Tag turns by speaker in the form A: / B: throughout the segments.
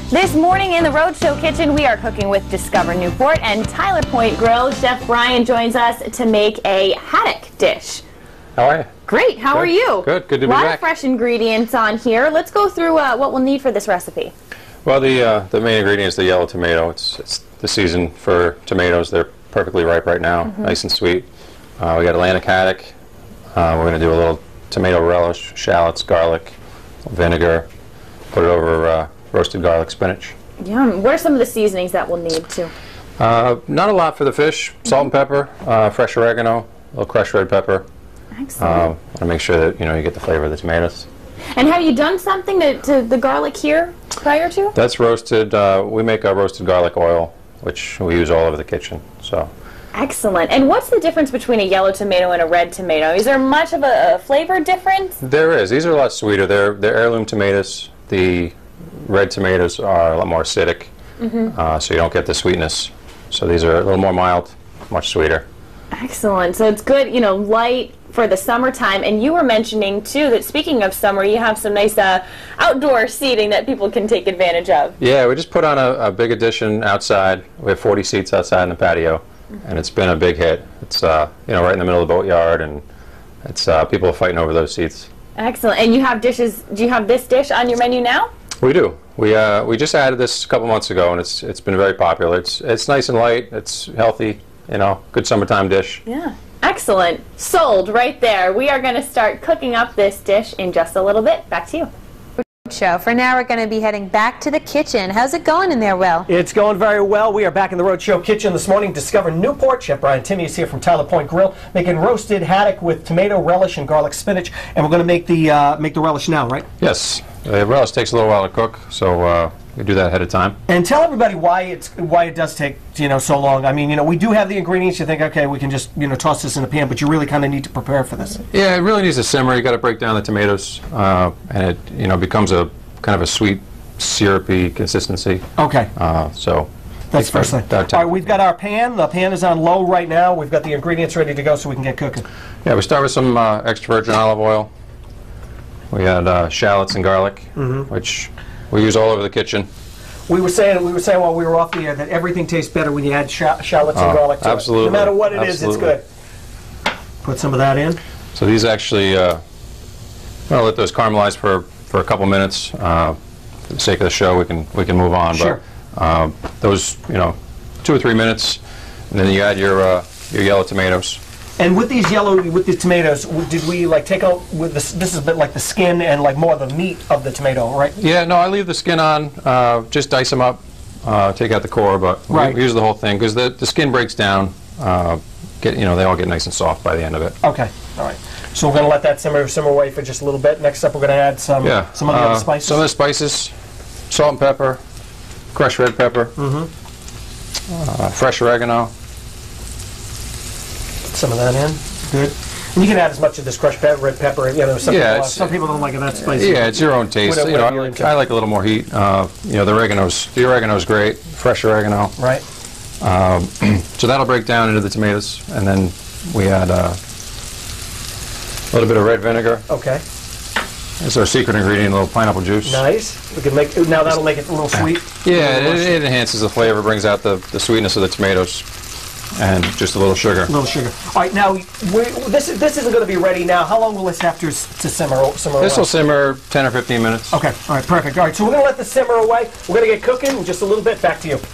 A: This morning in the Rhode Show kitchen, we are cooking with Discover Newport and Tyler Point Grill. Chef Brian joins us to make a haddock dish.
B: How are you?
A: Great. How are you?
B: Good. Good to be
A: back. A lot
B: back.
A: of fresh ingredients on here. Let's go through what we'll need for this recipe.
B: Well, the main ingredient is the yellow tomato. It's the season for tomatoes. They're perfectly ripe right now, nice and sweet. We got Atlantic haddock. We're going to do a little tomato relish, shallots, garlic, vinegar. Put it over roasted garlic spinach.
A: Yum. What are some of the seasonings that we'll need too?
B: Not a lot for the fish. Salt and pepper, fresh oregano, a little crushed red pepper.
A: Excellent.
B: Want to make sure that you get the flavor of the tomatoes.
A: And have you done something to the garlic here prior to?
B: That's roasted. We make a roasted garlic oil, which we use all over the kitchen. So.
A: Excellent. And what's the difference between a yellow tomato and a red tomato? Is there much of a flavor difference?
B: There is. These are a lot sweeter. They're heirloom tomatoes. The red tomatoes are a lot more acidic, so you don't get the sweetness. So these are a little more mild, much sweeter.
A: Excellent. So it's good, light for the summertime. And you were mentioning, too, that speaking of summer, you have some nice outdoor seating that people can take advantage of.
B: Yeah, we just put on a big addition outside. We have 40 seats outside in the patio, and it's been a big hit. It's right in the middle of the boatyard, and it's people are fighting over those seats. Excellent.
A: And you have dishes. Do you have this dish on your menu now?
B: We do. We just added this a couple months ago, and it's been very popular. It's nice and light. It's healthy. Good summertime dish.
A: Yeah. Excellent. Sold right there. We are going to start cooking up this dish in just a little bit. Back to you.
C: Show. For now, we're going to be heading back to the kitchen. How's it going in there, Will?
D: It's going very well. We are back in the Rhode Show kitchen this morning. Discover Newport. Chef Brian Thimme is here from Tyler Point Grill, making roasted haddock with tomato relish and garlic spinach. And we're going to make the relish now, right?
B: Yes. The relish takes a little while to cook, so we do that ahead of time.
D: And tell everybody why it does take so long. I mean, we do have the ingredients. You think, okay, we can just toss this in a pan, but you really kind of need to prepare for this.
B: Yeah, it really needs to simmer. You got to break down the tomatoes, and it becomes a kind of a sweet, syrupy consistency.
D: Okay.
B: So
D: that's the first thing. All right, we've got our pan. The pan is on low right now. We've got the ingredients ready to go, so we can get cooking.
B: Yeah, we start with some extra virgin olive oil. We had shallots and garlic, which we use all over the kitchen.
D: We were saying while we were off the air that everything tastes better when you add shallots and garlic to
B: absolutely.
D: it. No matter what it is, it's good. Put some of that in.
B: So these actually, I'll let those caramelize for a couple minutes. For the sake of the show, we can move on.
D: Sure.
B: But those 2 or 3 minutes, and then you add your yellow tomatoes.
D: And with these tomatoes, did we take out with this? This is a bit like the skin and more of the meat of the tomato, right?
B: Yeah, no, I leave the skin on. Just dice them up, take out the core, but we use the whole thing because the skin breaks down. They all get nice and soft by the end of it.
D: Okay, all right. So we're going to let that simmer away for just a little bit. Next up, we're going to add some of the other spices.
B: Some of the spices, salt and pepper, crushed red pepper, fresh oregano.
D: Some of that in. Good. And you can add as much of this crushed red pepper. Some people don't like it that spicy.
B: Yeah, it's your own taste. I like a little more heat. The oregano's great. Fresh oregano.
D: Right.
B: So that'll break down into the tomatoes, and then we add a little bit of red vinegar.
D: Okay.
B: It's our secret ingredient, a little pineapple juice.
D: Nice. We can now that'll make it a little sweet.
B: Yeah, it enhances the flavor, brings out the sweetness of the tomatoes. And just a little sugar.
D: A little sugar. All right, now this isn't going to be ready now. How long will this have to simmer?
B: This will simmer 10 or 15 minutes.
D: Okay. All right. Perfect. All right. So we're going to let this simmer away. We're going to get cooking in just a little bit. Back to you.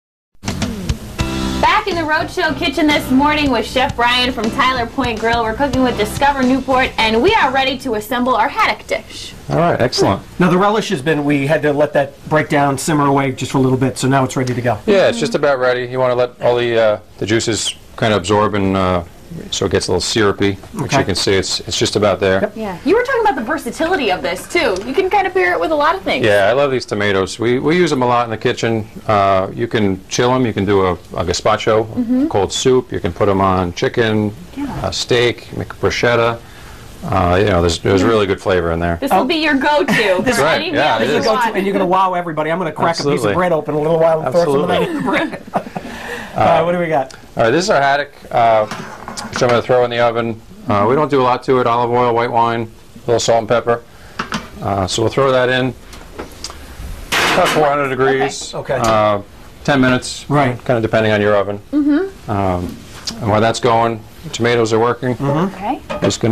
A: Back in the Rhode Show kitchen this morning with Chef Brian from Tyler Point Grill. We're cooking with Discover Newport, and we are ready to assemble our haddock dish.
B: All right, excellent.
D: Now the relish we had to let that break down, simmer away just for a little bit, so now it's ready to go.
B: Yeah, it's just about ready. You want to let all the juices kind of absorb and so it gets a little syrupy, which you can see it's just about there.
A: Yep. Yeah, you were talking about the versatility of this too. You can kind of pair it with a lot of things.
B: Yeah, I love these tomatoes. We use them a lot in the kitchen. You can chill them. You can do a gazpacho, cold soup. You can put them on chicken, steak, make a bruschetta. There's really good flavor in there.
A: This will be your go-to for any meal that you want.
D: And you're going to wow everybody. I'm going to crack a piece of bread open a little while and throw some of that in the bread. What do we got?
B: All right, this is our haddock. Which I'm going to throw in the oven. We don't do a lot to it. Olive oil, white wine, a little salt and pepper. So we'll throw that in. About 400 degrees.
D: Okay.
B: 10 minutes.
D: Right.
B: Kind of depending on your oven. Mm-hmm. And while that's going, the tomatoes are working.
D: Mm-hmm.
A: Okay.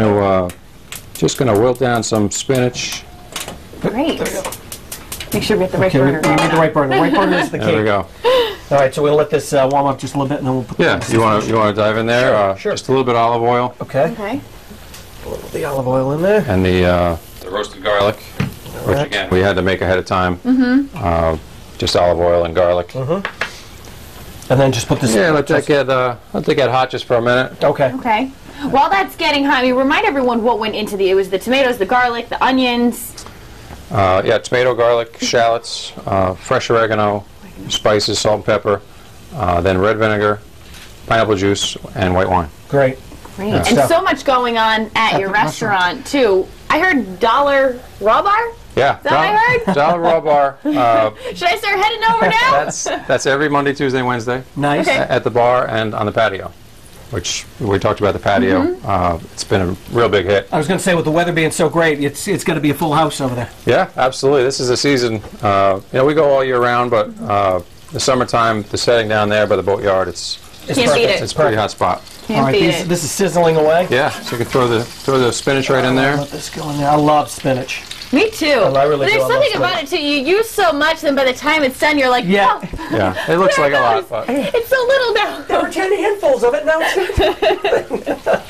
B: Just gonna wilt down some spinach.
A: Great. Make sure we get the right
D: Okay, we
A: burner.
D: need the right burner. The right burner is the key.
B: There we go.
D: All right, so we'll let this warm up just a little bit, and then we'll put
B: Yeah. You want to dive in there?
D: Sure.
B: Just a little bit of olive oil.
D: Okay.
A: Okay.
D: A little of the olive oil in there.
B: And the roasted garlic, which
D: right.
B: again we had to make ahead of time. Mm-hmm. Just olive oil and garlic.
D: Mm-hmm. And then just put this.
B: Yeah, let that get hot just for a minute.
D: Okay.
A: Okay. While that's getting hot, remind everyone what went into it was the tomatoes, the garlic, the onions.
B: Yeah, tomato, garlic, shallots, fresh oregano, spices, salt and pepper, then red vinegar, pineapple juice, and white wine.
D: Great.
A: Great.
B: Yeah.
A: And
D: Stuff.
A: so much going on at your
D: the
A: restaurant, too. I heard dollar raw bar?
B: Yeah,
A: Is that what I heard?
B: dollar raw bar.
A: Should I start heading over now?
B: That's every Monday, Tuesday, Wednesday
D: Nice.
A: Okay.
B: at the bar and on the patio, which we talked about the patio. It's been a real big hit.
D: I was going to say, with the weather being so great, it's going to be a full house over there.
B: Yeah, absolutely. This is a season. We go all year round, but the summertime, the setting down there by the boatyard, it's
A: Can't beat
D: perfect.
A: it.
B: a pretty hot spot.
D: All
A: Can't
D: right,
A: beat it.
D: this is sizzling away.
B: Yeah, so you can throw the spinach right in there.
D: Let this go in there. I love spinach.
A: Me too.
D: I really
A: but
D: do.
A: there's
D: I love
A: something
D: spinach.
A: about it too. You use so much, then by the time it's done, you're like,
D: Yeah.
A: oh,
B: Yeah, it looks like a lot, but
A: it's so little now.
D: There were 10 handfuls of it, now it's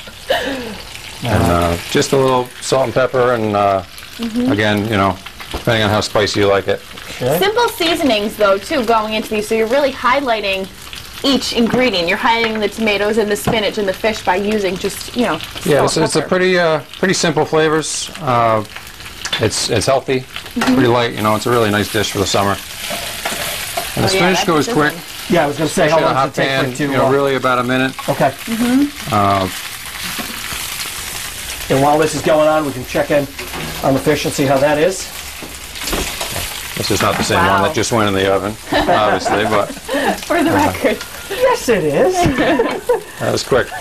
B: and just a little salt and pepper, and again, depending on how spicy you like it.
D: Okay.
A: Simple seasonings, though, too, going into these. So you're really highlighting each ingredient. You're highlighting the tomatoes and the spinach and the fish by using just,
B: Yeah,
A: salt,
B: so it's a
A: pepper.
B: pretty simple flavors. It's healthy, pretty light. It's a really nice dish for the summer. And the
A: Oh, yeah,
B: spinach
A: that's
B: goes
A: sizzling.
B: quick.
D: Yeah, I was going to say, how
B: In a
D: long
B: hot
D: does it take for
B: pan,
D: it to...
B: really about a minute.
D: Okay. And while this is going on, we can check in on the fish and see how that is.
B: This is not the same
A: Wow.
B: one that just went in the oven, obviously, but
A: For the record.
D: Yes, it is.
B: that was quick.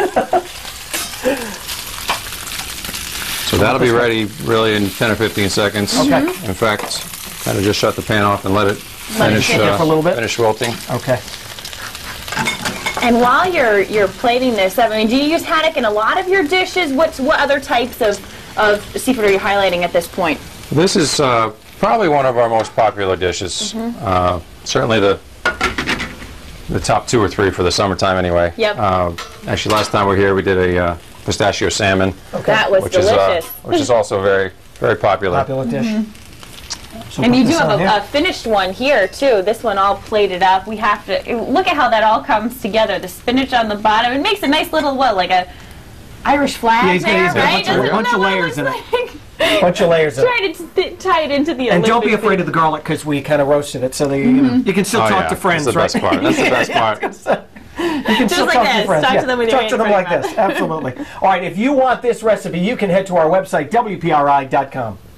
B: So that'll be ready really in 10 or 15 seconds.
D: Okay.
B: In fact, kind of just shut the pan off and let it finish,
A: sit there
D: for a little bit?
B: finish wilting.
D: Okay.
A: And while you're plating this up, do you use haddock in a lot of your dishes? What other types of seafood are you highlighting at this point?
B: This is probably one of our most popular dishes. Certainly the top 2 or 3 for the summertime anyway.
A: Yep.
B: Actually, last time we were here, we did a pistachio salmon,
A: That was
B: which
A: delicious.
B: is also very, very popular.
D: Popular dish. So
A: And
D: put
A: you do
D: this on
A: have
D: here.
A: a finished one here, too. This one all plated up. We have to... Look at how that all comes together. The spinach on the bottom. It makes a nice little, like a Irish flag
D: Yeah, he's got
A: there,
D: a
A: right?
D: bunch of-
A: Isn't
D: bunch
A: that
D: of
A: what
D: layers in it.
A: looks like?
D: Bunch of layers of it.
A: Trying to tie it into the
D: And don't be
A: Olympic
D: afraid of the garlic, because we kind of roasted it, so that you can still
B: Oh,
D: talk
B: yeah.
D: to friends,
B: That's the
D: right?
B: best part. That's the best part.
D: You can
A: Just
D: still
A: like
D: talk to
A: this.
D: your friends.
A: Talk
D: Yeah.
A: to them with your
D: Talk to
A: hands
D: them
A: right
D: like this. Absolutely. All right, if you want this recipe, you can head to our website, WPRI.com.